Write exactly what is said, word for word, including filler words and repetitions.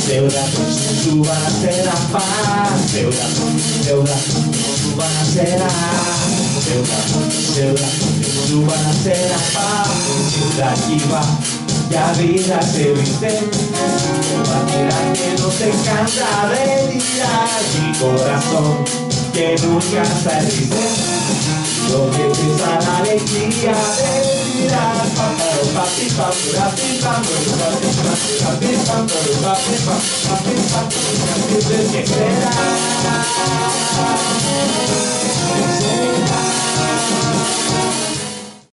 Deuda, suban a ser a paz. Deuda, deuda, suban a ser a Deuda, deuda, suban a ser a paz. Deuda chiva, ya vida se viste. Bandera que no se cansa de mirar. Mi corazón que nunca se rinde. Lo que pesa la alegría de mirar. Papi, papi, papi, papi, papi, papi, papi, papi, papi, papi, papi, papi, papi, papi, papi, papi,